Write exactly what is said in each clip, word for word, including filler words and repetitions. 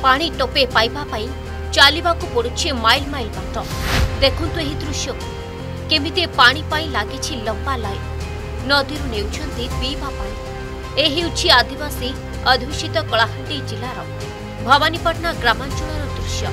पानी टोपे पाइबा पाई चलिबाकू पड़ुछि mile mile बाट। देखंतु एही दृश्य केमिति पानी पाई लागिछि लंबा लाइन। नदीरु नेउछन्ति पीवा पानी। एही उछि आदिवासी अध्युषित कलाहांडी जिलार भवानीपटना ग्रामांचलर दृश्य।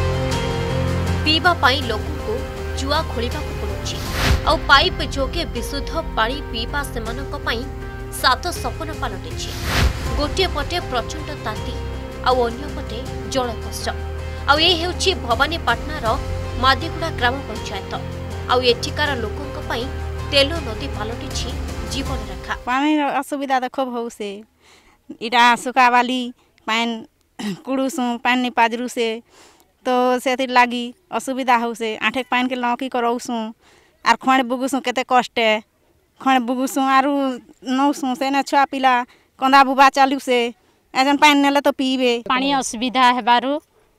पीवा पाई लोकंकु जुआ खोलिबाकू पड़ुछि आ पाइप जोगे विशुद्ध पानी पीवा सेमानक पई सात सपन पालटिछि। गोटे पटे प्रचंड ताती आ अन्य पटे जल कष्ट। आ ए हेउछि भवानीपटनार मादिगुड़ा ग्राम पंचायत। आ एठिकार लोकंक पई तेलो नदी पालटिछि जीवन रेखा। पानी असुविधा तो खूब हो से इटा सुखावाली पान कुड़ुसु पानी पाजरू से तो से लगी असुविधा हो से आठे पान के लौकी करौसु आर खण बुगुसु केते कष्ट खण बुगुसु आरु नौसु से ना छुआ पिला कंदा बुबा चालू से एजन पानी नेले तो पीबे। पानी असुविधा हेबारु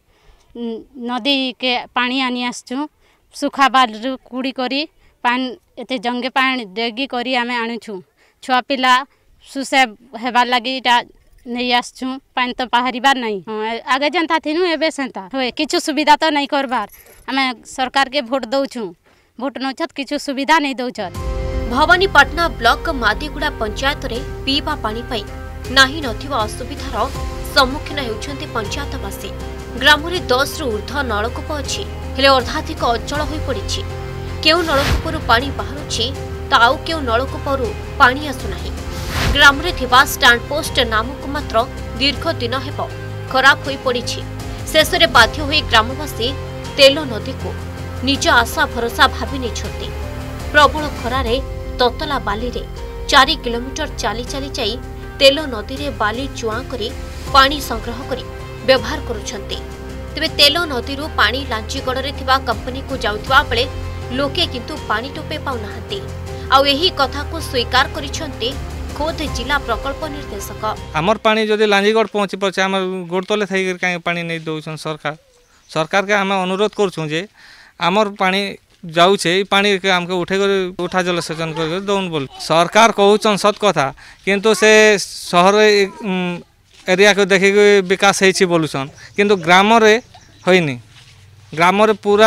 नदी के पानी आनी आसछु सुखा बालू कुड़ी करी पान एते जंगे पानी डेगी करी आमे आनुछु छुआ पिला सुसे हेबार लागि नहीं आसछु पानी तो बाहरिबार नहीं। आगे जनता थिनु एबे सेंता होए किछु सुविधा तो नहीं करबार। आमे सरकार के वोट दउछु वोट नछत किछु सुविधा नहीं दउछत। भवानीपटना ब्लॉक मादिगुड़ा पंचायत रे पीवा पानी पाई नाही नथिबा असुविधार सम्मुखीन हेउछन्ति पंचायतवासी। ग्राम रे दस रु ऊर्ध्व नलकूप अछि हेले अर्धाधिक अचल होई पड़िछि। केउ नलकूपरु पानी बाहरुछि त आउ केउ नलकूपरु पानी आसु नाही। ग्राम रे थिबा स्टैंड पोस्ट नामक मात्र दीर्घ दिन हेबो खराब होई पड़िछि। शेष रे बाध्य होई ग्रामवासी तेलो नदी को निज आशा भरोसा भाबी नेछथि। प्रबल खरारे ततला बाली रे चार किलोमीटर चाली चाली जाई तेलो नदी रे बाली चुआ करी पानी संग्रह करी व्यवहार करुछन्ति। तेबे तेलो नदी रो पानी लांचीगड़ रे थिबा कंपनी को जाउतबा बेले लोके किंतु पानी टोपे पाउ नाहंती। आ एही कथा को स्वीकार करिछन्ति खोद जिला प्रकल्प निर्देशक। हमर पानी जदि लांजीगढ़ पहुंची पछे हमर गोड़ तले थई काई पानी नै दउछन सरकार सरकार के हम अनुरोध करछु जे हमर पानी जाउछे पानी के हमके उठे कर उठा जल सेचन कर दउन बोल। सरकार कहउछन सत कथा किंतु से शहर एरिया को देखि विकास हेछि बोलुछन किंतु ग्राम रे होइनी। ग्राम रे पूरा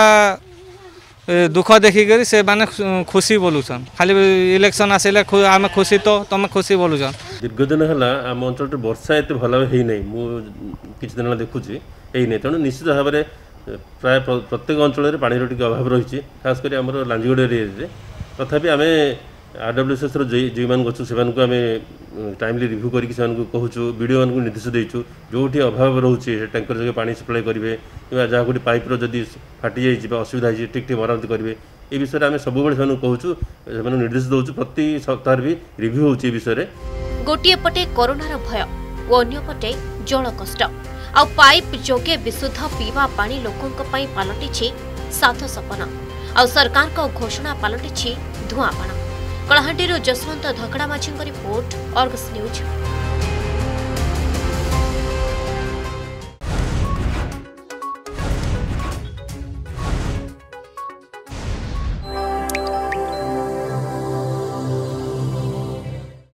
दुख देखिक से माने खुशी बोलुछन खाली इलेक्शन आसिले आम खुशी तो तुम खुशी बोलुछन। दीर्घ दिन है आम अंचल वर्षा एत भल है नहीं मुझे दिन देखुची है तेणु निश्चित भाव में प्राय प्रत्येक अंचल पानी टी अभाव रही खास कर आम लांजीगड़ एरिया तथापि आम आरडब्ल्यूएस जो मान अच्छु से टाइमली रिव्यू करके कहूँ वीडियो मान निर्देश देचु जो अभाव रोचे टैंकर जगह पानी सप्लाई करेंगे कि जहाँ गोटे पाइप्र जदि फाटी जाइए असुविधा है ठीक ठीक मरामती करेंगे ये विषय में आम सब कहूँ निर्देश दौचु प्रति सप्ताह भी रिव्यू होची विषय। गोटे पटे कोरोनार भय और अन्य पटे जल कष्ट आ पाइप जोगे विशुद्ध पीवा पानी लोकंक पई पालटिछि सात सपन आ सरकार को घोषणा पालटिछि धुआं बाण। कलाहांडी जसवंत धकड़ा माझी रिपोर्ट अर्गस न्यूज।